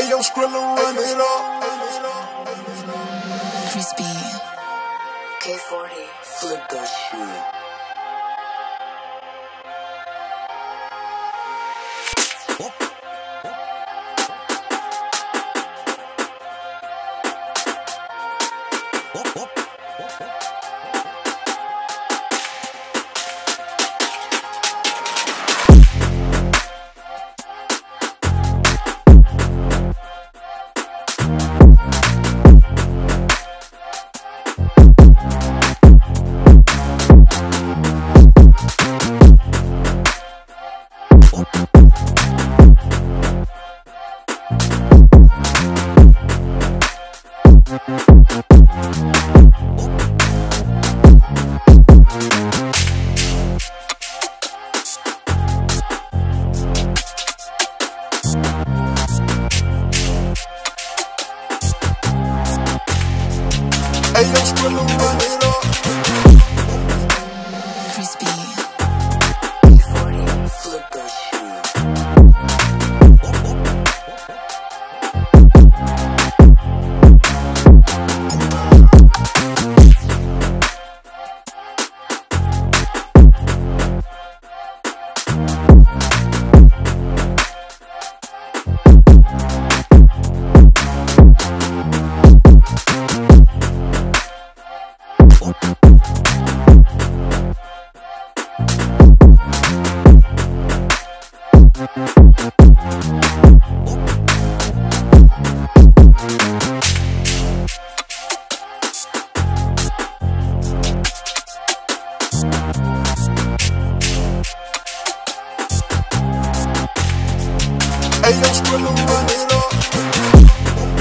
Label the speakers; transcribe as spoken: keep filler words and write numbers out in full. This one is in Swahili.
Speaker 1: Ayo, Scrilla, run it up.
Speaker 2: Krispy, K forty, flip that shit.
Speaker 1: Ayo, Scrilla, run it up.
Speaker 2: Krispy, K forty, flip that shit.
Speaker 1: Ayo, Scrilla, run it up.